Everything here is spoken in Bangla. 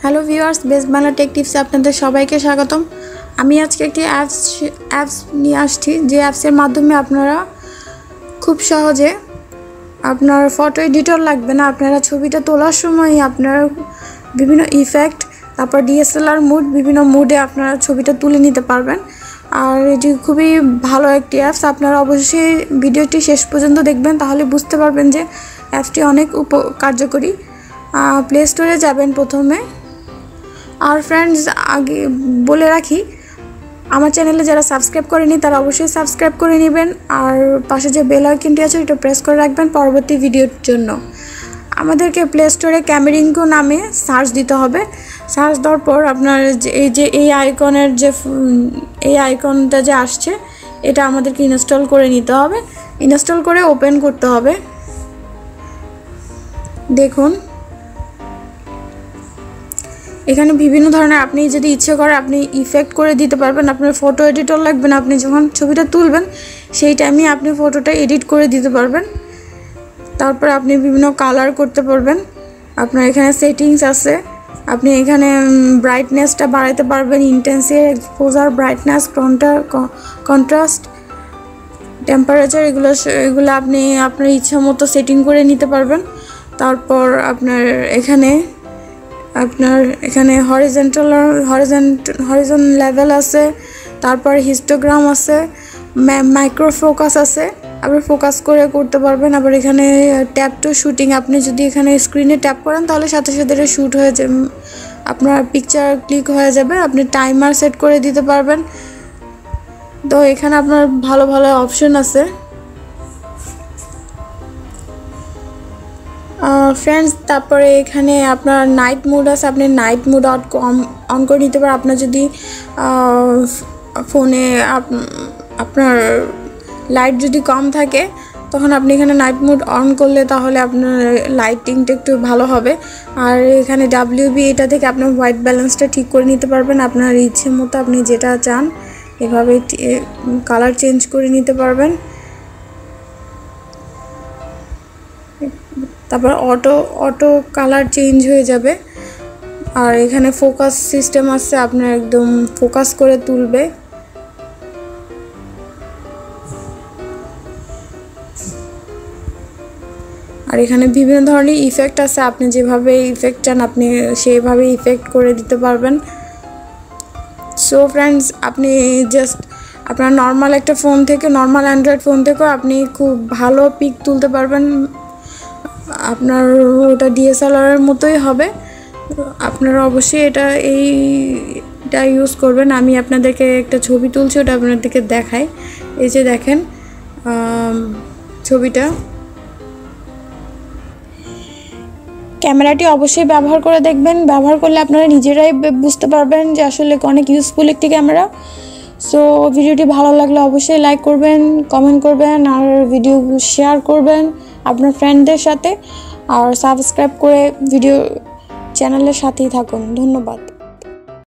Hello viewers, best Bangla tech টিপসে আপনাদের সবাইকে স্বাগতম। আমি আজকে একটি অ্যাপস নিয়ে আসছি, যে অ্যাপসের মাধ্যমে আপনারা খুব সহজে আপনার ফটো এডিটর লাগবে না, আপনারা ছবিটা তোলার সময় আপনারা বিভিন্ন ইফেক্ট, তারপর ডিএসএলআর মুড, বিভিন্ন মুডে আপনারা ছবিটা তুলে নিতে পারবেন। আর এটি খুবই ভালো একটি অ্যাপস। আপনারা অবশ্যই ভিডিওটি শেষ পর্যন্ত দেখবেন, তাহলে বুঝতে পারবেন যে অ্যাপসটি অনেক কার্যকরী। প্লে স্টোরে যাবেন প্রথমে। আর ফ্রেন্ডস, আগে বলে রাখি, আমার চ্যানেলে যারা সাবস্ক্রাইব করেনি তারা অবশ্যই সাবস্ক্রাইব করে নেবেন, আর পাশে যে বেল আইকনটি আছে এটা প্রেস করে রাখবেন পরবর্তী ভিডিওর জন্য। আমাদেরকে প্লে স্টোরে ক্যামেরিঙ্কো নামে সার্চ দিতে হবে। সার্চ দেওয়ার পর আপনার এই আইকনটা যে আসছে, এটা আমাদেরকে ইনস্টল করে নিতে হবে। ইনস্টল করে ওপেন করতে হবে। দেখুন, এখানে বিভিন্ন ধরনের, আপনি যদি ইচ্ছে করে আপনি ইফেক্ট করে দিতে পারবেন। আপনার ফটো এডিটর লাগবে না, আপনি যখন ছবিটা তুলবেন সেই টাইমে আপনি ফটোটা এডিট করে দিতে পারবেন। তারপর আপনি বিভিন্ন কালার করতে পারবেন। আপনার এখানে সেটিংস আছে, আপনি এখানে ব্রাইটনেসটা বাড়াতে পারবেন, intensity, exposure, brightness, contrast, temperature, এগুলো আপনি আপনার ইচ্ছা মতো সেটিং করে নিতে পারবেন। তারপর আপনার এখানে হরিজন লেভেল আছে, তারপর হিস্টোগ্রাম আছে, মাইক্রো ফোকাস আছে, আপনি ফোকাস করে করতে পারবেন। আবার এখানে ট্যাপ টু শুটিং, আপনি যদি এখানে স্ক্রিনে ট্যাপ করেন তাহলে সাথে সাথে এটা শ্যুট হয়ে যাবে, আপনার পিকচার ক্লিক হয়ে যাবে। আপনি টাইমার সেট করে দিতে পারবেন। তো এখানে আপনার ভালো ভালো অপশন আছে ফ্রেন্ডস। তারপরে এখানে আপনার নাইট মুড আছে, আপনি নাইট মুড অন করে নিতে পারেন। আপনার যদি ফোনে আপনার লাইট যদি কম থাকে, তখন আপনি এখানে নাইট মুড অন করলে তাহলে আপনার লাইটিংটা একটু ভালো হবে। আর এখানে WB, এটা থেকে আপনার হোয়াইট ব্যালেন্সটা ঠিক করে নিতে পারবেন। আপনার ইচ্ছে মতো আপনি যেটা চান এভাবে কালার চেঞ্জ করে নিতে পারবেন। তারপর অটো কালার চেঞ্জ হয়ে যাবে। আর এখানে ফোকাস সিস্টেম আছে, আপনার একদম ফোকাস করে তুলবে। আর এখানে বিভিন্ন ধরনের ইফেক্ট আছে, আপনি যেভাবে ইফেক্ট চান আপনি সেইভাবে ইফেক্ট করে দিতে পারবেন। সো ফ্রেন্ডস, আপনি জাস্ট আপনার নর্মাল একটা ফোন থেকে, নর্মাল অ্যান্ড্রয়েড ফোন থেকেও আপনি খুব ভালো পিক তুলতে পারবেন। আপনার ওটা DSLR-এর মতোই হবে। আপনারা অবশ্যই এইটা ইউজ করবেন। আমি আপনাদেরকে একটা ছবি তুলছি, ওটা আপনাদেরকে দেখাই। এই যে দেখেন ছবিটা। ক্যামেরাটি অবশ্যই ব্যবহার করে দেখবেন, ব্যবহার করলে আপনারা নিজেরাই বুঝতে পারবেন যে আসলে অনেক ইউজফুল একটি ক্যামেরা। সো ভিডিওটি ভালো লাগলে অবশ্যই লাইক করবেন, কমেন্ট করবেন, আর ভিডিও শেয়ার করবেন আপনার ফ্রেন্ডদের সাথে, আর সাবস্ক্রাইব করে ভিডিও চ্যানেলের সাথেই থাকুন। ধন্যবাদ।